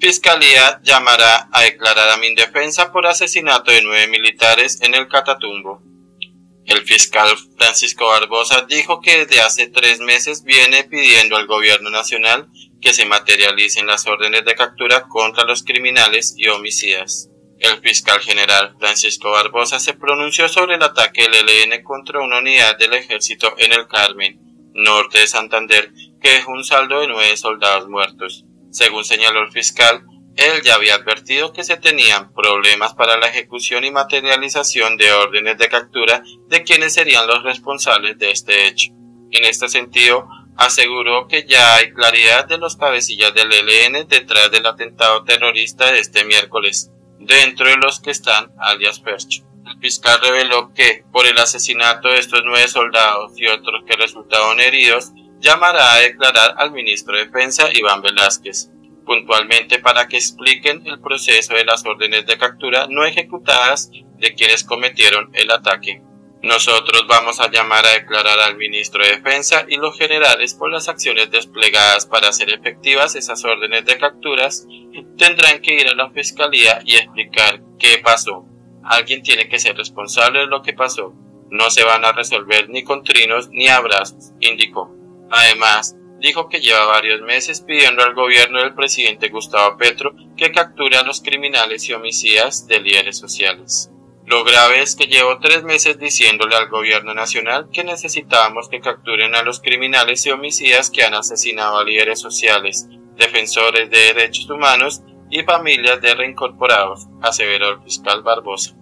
Fiscalía llamará a declarar a Mindefensa por asesinato de 9 militares en el Catatumbo. El fiscal Francisco Barbosa dijo que desde hace 3 meses viene pidiendo al gobierno nacional que se materialicen las órdenes de captura contra los criminales y homicidas. El fiscal general Francisco Barbosa se pronunció sobre el ataque del ELN contra una unidad del ejército en el Carmen, norte de Santander, que dejó un saldo de 9 soldados muertos. Según señaló el fiscal, él ya había advertido que se tenían problemas para la ejecución y materialización de órdenes de captura de quienes serían los responsables de este hecho. En este sentido, aseguró que ya hay claridad de los cabecillas del ELN detrás del atentado terrorista de este miércoles, dentro de los que están alias Percho. El fiscal reveló que, por el asesinato de estos 9 soldados y otros que resultaron heridos, llamará a declarar al ministro de Defensa Iván Velázquez, puntualmente para que expliquen el proceso de las órdenes de captura no ejecutadas de quienes cometieron el ataque. Nosotros vamos a llamar a declarar al ministro de Defensa y los generales por las acciones desplegadas para hacer efectivas esas órdenes de capturas. Tendrán que ir a la fiscalía y explicar qué pasó. Alguien tiene que ser responsable de lo que pasó. No se van a resolver ni con trinos ni abrazos, indicó. Además, dijo que lleva varios meses pidiendo al gobierno del presidente Gustavo Petro que capture a los criminales y homicidas de líderes sociales. Lo grave es que llevo 3 meses diciéndole al gobierno nacional que necesitábamos que capturen a los criminales y homicidas que han asesinado a líderes sociales, defensores de derechos humanos y familias de reincorporados, aseveró el fiscal Barbosa.